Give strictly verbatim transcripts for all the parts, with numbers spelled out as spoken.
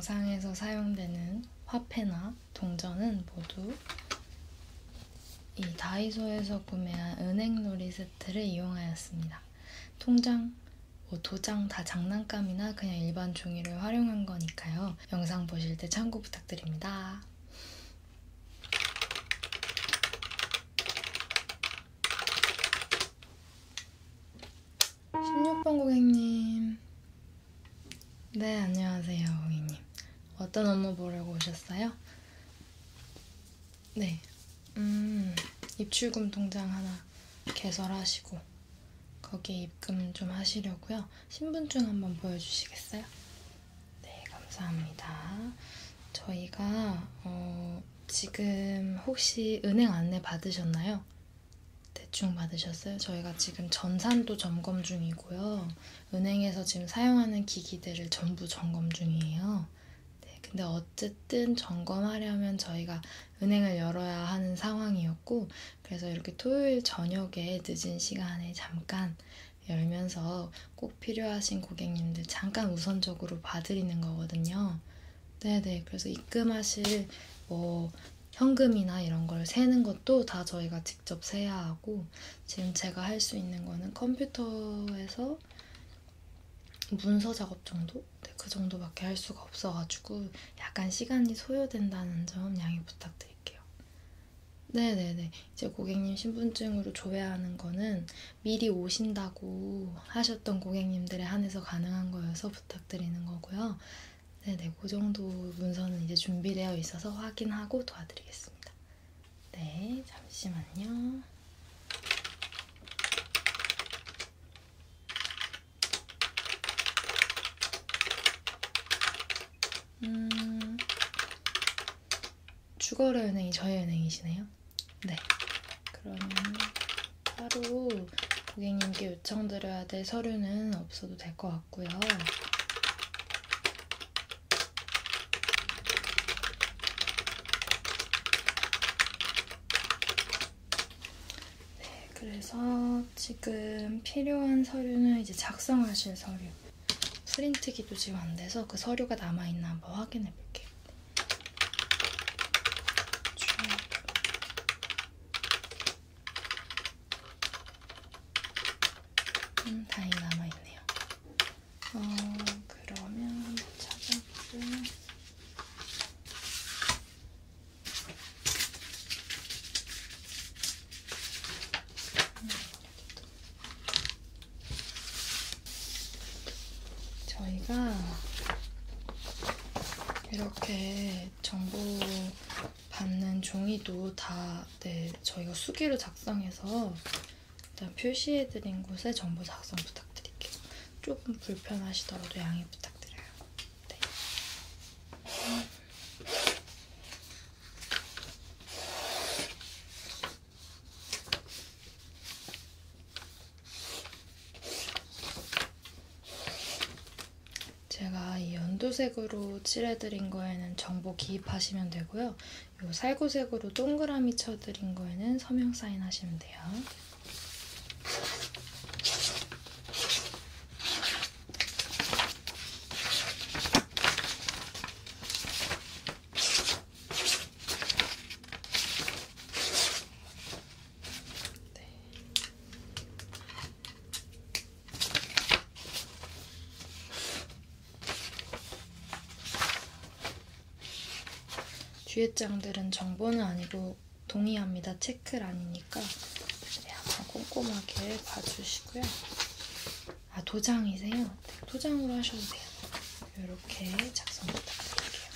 영상에서 사용되는 화폐나 동전은 모두 이 다이소에서 구매한 은행놀이 세트를 이용하였습니다. 통장, 뭐 도장 다 장난감이나 그냥 일반 종이를 활용한 거니까요. 영상 보실 때 참고 부탁드립니다. 십육 번 고객님. 네, 안녕하세요, 고객님. 어떤 업무 보려고 오셨어요? 네, 음, 입출금 통장 하나 개설하시고 거기에 입금 좀 하시려고요. 신분증 한번 보여주시겠어요? 네, 감사합니다. 저희가 어, 지금 혹시 은행 안내 받으셨나요? 대충 받으셨어요? 저희가 지금 전산도 점검 중이고요. 은행에서 지금 사용하는 기기들을 전부 점검 중이에요. 네, 근데 어쨌든 점검하려면 저희가 은행을 열어야 하는 상황이었고, 그래서 이렇게 토요일 저녁에 늦은 시간에 잠깐 열면서 꼭 필요하신 고객님들 잠깐 우선적으로 봐드리는 거거든요. 네네, 그래서 입금하실 뭐 현금이나 이런 걸 세는 것도 다 저희가 직접 세야 하고, 지금 제가 할 수 있는 거는 컴퓨터에서 문서 작업 정도? 네, 그 정도밖에 할 수가 없어가지고 약간 시간이 소요된다는 점 양해 부탁드릴게요. 네네네, 이제 고객님 신분증으로 조회하는 거는 미리 오신다고 하셨던 고객님들에 한해서 가능한 거여서 부탁드리는 거고요. 네네, 그 정도 문서는 이제 준비되어 있어서 확인하고 도와드리겠습니다. 네, 잠시만요. 음, 주거래 은행이 저희 은행이시네요. 네, 그러면 따로 고객님께 요청드려야 될 서류는 없어도 될 것 같고요. 그래서 지금 필요한 서류는 이제 작성하실 서류, 프린트기도 지금 안 돼서 그 서류가 남아있나 한번 확인해 볼게요. 음, 다행히 남아있네요. 어, 그러면 한번 찾아보고. 저희가 이렇게 정보 받는 종이도 다, 네, 저희가 수기로 작성해서 일단 표시해드린 곳에 정보 작성 부탁드릴게요. 조금 불편하시더라도 양해 부탁드려요. 네. 제가 이 연두색으로 칠해드린 거에는 정보 기입하시면 되고요. 이 살구색으로 동그라미 쳐드린 거에는 서명 사인하시면 돼요. 뒤에 장들은 정보는 아니고 동의합니다. 체크란이니까 네, 한번 꼼꼼하게 봐주시고요. 아, 도장이세요? 네, 도장으로 하셔도 돼요. 이렇게 작성 부탁드릴게요.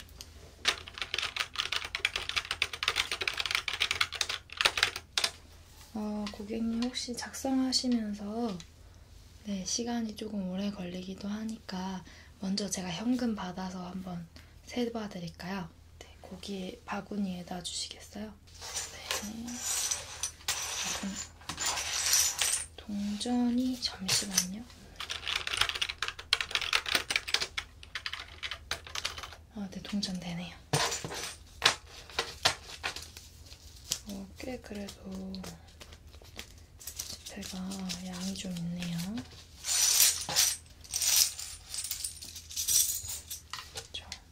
어, 고객님 혹시 작성하시면서 네, 시간이 조금 오래 걸리기도 하니까 먼저 제가 현금 받아서 한번 세봐드릴까요? 거기에 바구니에다 주시겠어요? 네. 동전이, 잠시만요. 아, 네, 동전 되네요. 어, 꽤 그래도 지폐가 양이 좀 있네요. 그렇죠.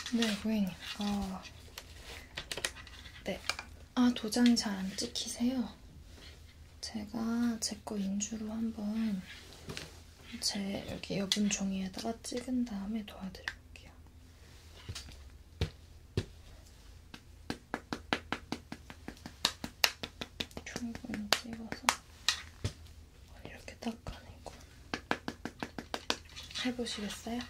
네, 고객님. 어, 네. 아, 도장이 잘 안 찍히세요? 제가 제 거 인주로 한번 제 여기 여분 종이에다가 찍은 다음에 도와드릴게요. 충분히 찍어서 이렇게 닦아내고 해보시겠어요?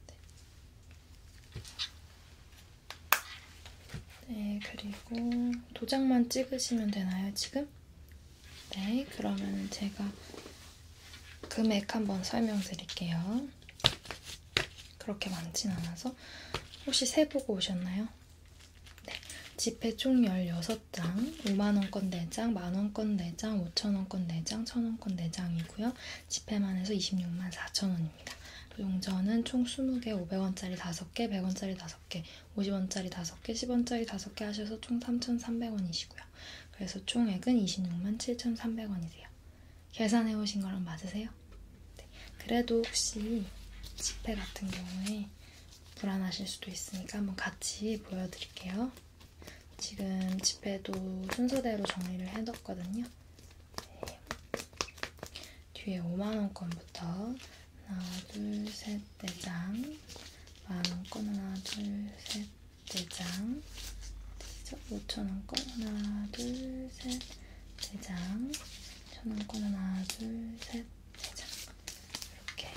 네, 그리고 도장만 찍으시면 되나요, 지금? 네, 그러면 제가 금액 한번 설명드릴게요. 그렇게 많진 않아서. 혹시 세 보고 오셨나요? 네, 지폐 총 열여섯 장, 오만 원권 네 장, 만 원권 네 장, 오천 원권 네 장, 천 원권 네 장이고요. 지폐만 해서 이십육만 사천 원입니다. 용전은 총 스무 개, 오백 원짜리 다섯 개, 백 원짜리 다섯 개, 오십 원짜리 다섯 개, 십 원짜리 다섯 개 하셔서 총 삼천삼백 원이시고요. 그래서 총액은 이십육만 칠천삼백 원이세요. 계산해 오신 거랑 맞으세요? 네. 그래도 혹시 지폐 같은 경우에 불안하실 수도 있으니까 한번 같이 보여드릴게요. 지금 지폐도 순서대로 정리를 해뒀거든요. 네. 뒤에 오만 원권부터 하나, 둘, 셋, 네 장, 만 원권 하나, 둘, 셋, 네 장, 오천 원권 하나, 둘, 셋, 네 장, 천 원권 하나, 둘, 셋, 네 장. 이렇게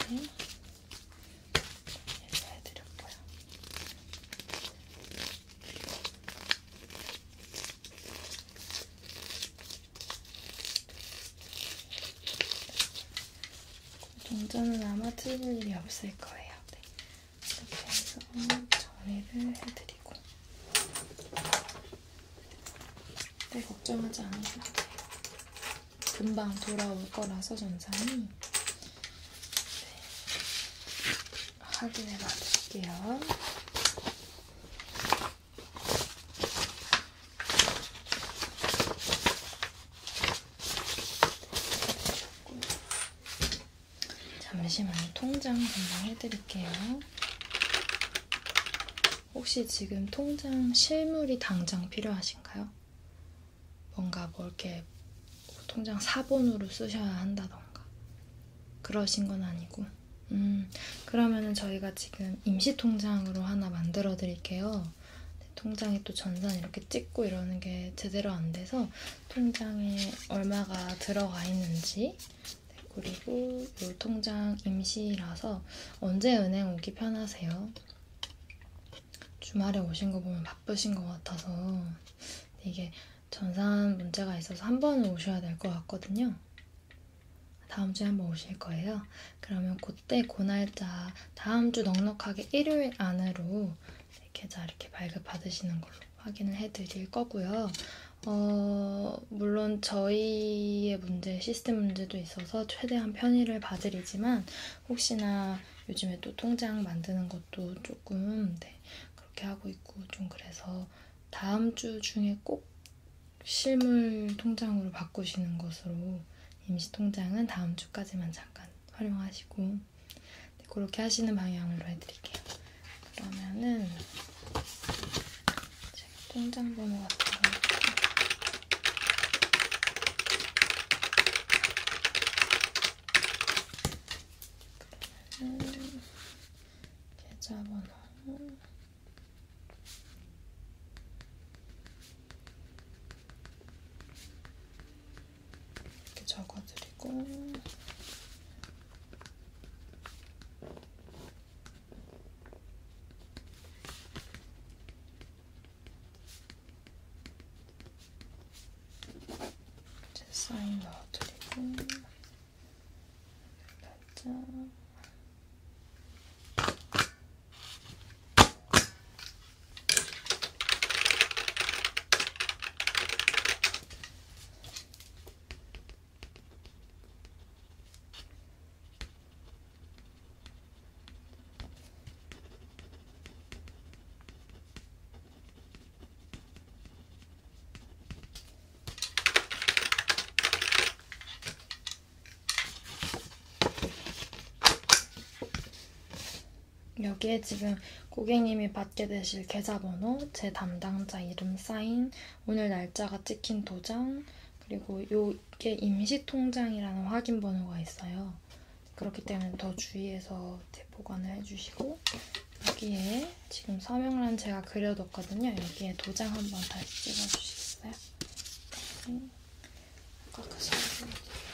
해드렸고요. 동전은 아마 틀릴 일이 없을 거예요. 네. 이렇게 해서 정리를 해드리고. 네, 걱정하지 않으셔도 돼요. 금방 돌아올 거라서 전산이. 네. 확인해 봐드릴게요. 잠시만요. 통장 금방 해드릴게요. 혹시 지금 통장 실물이 당장 필요하신가요? 뭔가 뭐 이렇게 통장 사본으로 쓰셔야 한다던가 그러신 건 아니고. 음, 그러면은 저희가 지금 임시 통장으로 하나 만들어 드릴게요. 통장에 또 전산 이렇게 찍고 이러는 게 제대로 안 돼서 통장에 얼마가 들어가 있는지, 네, 그리고 이 통장 임시라서 언제 은행 오기 편하세요? 주말에 오신 거 보면 바쁘신 것 같아서 이게 전산 문제가 있어서 한 번은 오셔야 될 것 같거든요. 다음 주에 한번 오실 거예요. 그러면 그때 그 날짜 다음 주 넉넉하게 일요일 안으로 계좌 이렇게 발급 받으시는 걸로 확인을 해드릴 거고요. 어, 물론 저희의 문제, 시스템 문제도 있어서 최대한 편의를 봐드리지만 혹시나 요즘에 또 통장 만드는 것도 조금 네, 그렇게 하고 있고 좀 그래서 다음 주 중에 꼭 실물 통장으로 바꾸시는 것으로, 임시 통장은 다음 주까지만 잠깐 활용하시고 네, 그렇게 하시는 방향으로 해드릴게요. 그러면은 제가 통장 번호 같은 거 그러면은 계좌번호 이렇게 적어드리고 이제 사인 넣어드리고 날짜 여기에 지금 고객님이 받게 되실 계좌번호, 제 담당자 이름 사인, 오늘 날짜가 찍힌 도장, 그리고 요게 임시통장이라는 확인번호가 있어요. 그렇기 때문에 더 주의해서 보관을 해주시고, 여기에 지금 서명란 제가 그려뒀거든요. 여기에 도장 한번 다시 찍어주시겠어요? 네. 아까 그 서명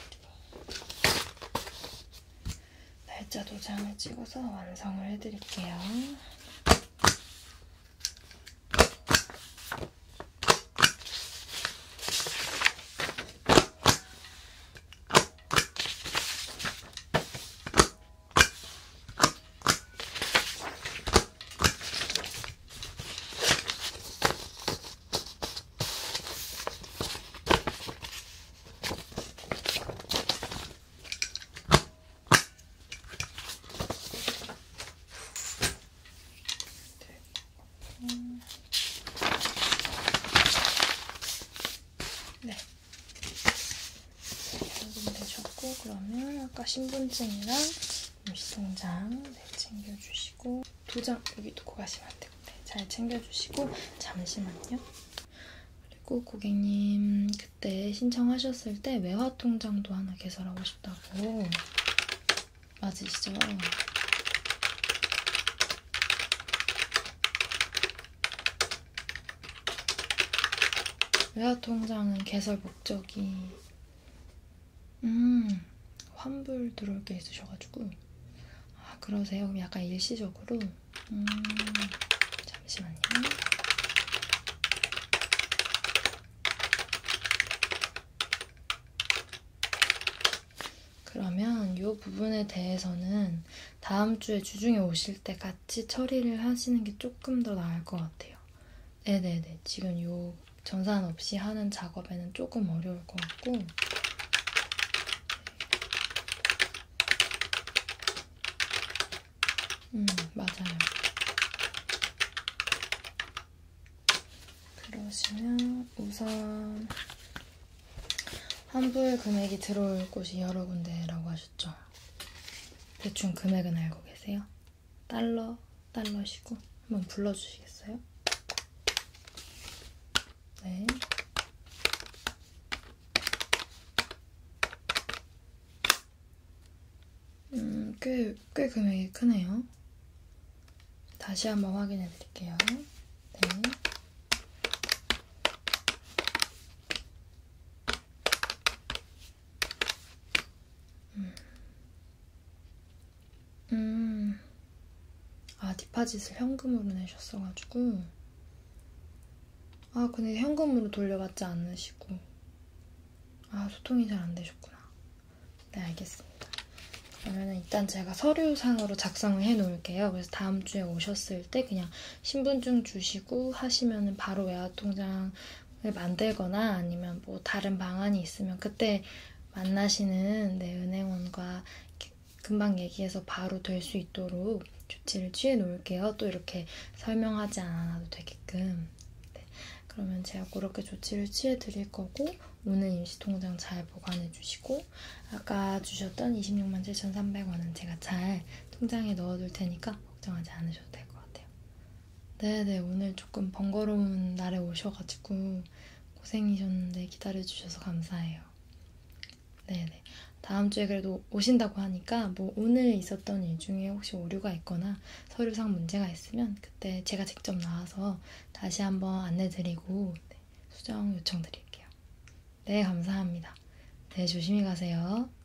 날짜 도장을 찍어서 완성을 해드릴게요. 네. 확인되셨고, 그러면 아까 신분증이랑 임시통장 네, 챙겨주시고, 도장 여기 두고 가시면 안 되고, 네, 잘 챙겨주시고, 잠시만요. 그리고 고객님 그때 신청하셨을 때 외화통장도 하나 개설하고 싶다고. 맞으시죠? 외화통장은 개설 목적이 음 환불 들어올 게 있으셔가지고. 아, 그러세요? 그럼 약간 일시적으로. 음 잠시만요. 그러면 이 부분에 대해서는 다음 주에 주중에 오실 때 같이 처리를 하시는 게 조금 더 나을 것 같아요. 네네네. 지금 이 전산 없이 하는 작업에는 조금 어려울 것 같고. 음, 맞아요. 그러시면 우선 환불 금액이 들어올 곳이 여러 군데라고 하셨죠? 대충 금액은 알고 계세요? 달러, 달러시고 한번 불러주시겠어요? 네. 음, 꽤, 꽤 금액이 크네요. 다시 한번 확인해 드릴게요. 네. 음. 음. 아, 디파짓을 현금으로 내셨어가지고. 아, 근데 현금으로 돌려받지 않으시고. 아, 소통이 잘 안 되셨구나. 네, 알겠습니다. 그러면 일단 제가 서류상으로 작성을 해 놓을게요. 그래서 다음 주에 오셨을 때 그냥 신분증 주시고 하시면은 바로 외화통장을 만들거나 아니면 뭐 다른 방안이 있으면 그때 만나시는 네, 은행원과 금방 얘기해서 바로 될 수 있도록 조치를 취해 놓을게요. 또 이렇게 설명하지 않아도 되게끔. 네. 그러면 제가 그렇게 조치를 취해 드릴 거고, 오늘 임시통장 잘 보관해 주시고, 아까 주셨던 이십육만 칠천삼백 원은 제가 잘 통장에 넣어둘 테니까 걱정하지 않으셔도 될 것 같아요. 네네, 오늘 조금 번거로운 날에 오셔가지고 고생이셨는데 기다려주셔서 감사해요. 네네. 다음 주에 그래도 오신다고 하니까 뭐 오늘 있었던 일 중에 혹시 오류가 있거나 서류상 문제가 있으면 그때 제가 직접 나와서 다시 한번 안내드리고 네, 수정 요청드릴게요. 네, 감사합니다. 네, 조심히 가세요.